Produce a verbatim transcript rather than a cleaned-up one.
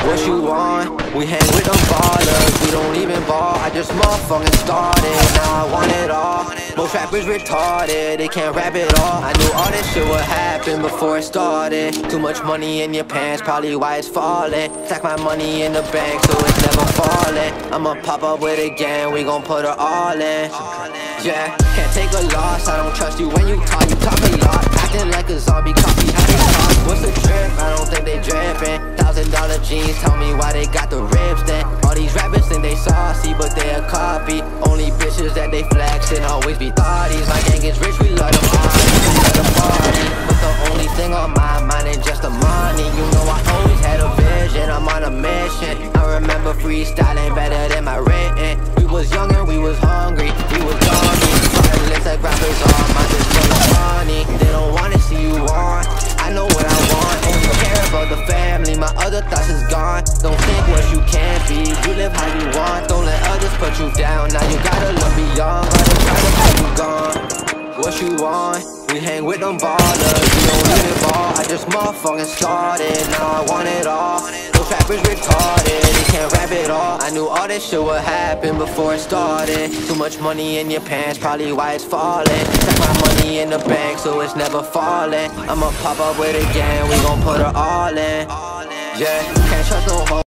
What you want? We hang with them ballers. We don't even ball, I just motherfucking started. Now I want it all. Most rappers retarded, they can't rap it all. I knew all this shit would happen before it started. Too much money in your pants, probably why it's falling. Stack my money in the bank so it's never falling. I'ma pop up with it again, we gon' put her all in. Yeah, can't take a loss, I don't trust you when you talk. You talk a lot, acting like a zombie, copy how they talk. What's the trip? I don't think they drippin'. Thousand dollar jeans, tell me why they got the ribs then. All these rappers think they saucy, but they a copy. Only bitches that they flexin' always be thotties. My gang is rich, we love them party, we love them party. But the only thing on my mind ain't just the money. You know I always had a vision, I'm on a mission. I remember freestyling better than my written. We was young and we was hungry, we was dummy. Heartless like rappers all, my just full of money. They don't wanna see you on, I know what I want. Only care about the family, my other thoughts is gone. Don't think what you can't be, you live how you want. Don't let others put you down, now you gotta look beyond. Gotta try to keep you gone. What you want? We hang with them ballers. We don't even ball, I just motherfucking started. Now I want it all. Those rappers retarded, they can't rap it all. I knew all this shit would happen before it started. Too much money in your pants, probably why it's falling. Stack my money in the bank so it's never falling. I'ma pop up with it again, we gon' put her all in. Yeah, can't trust no hoe.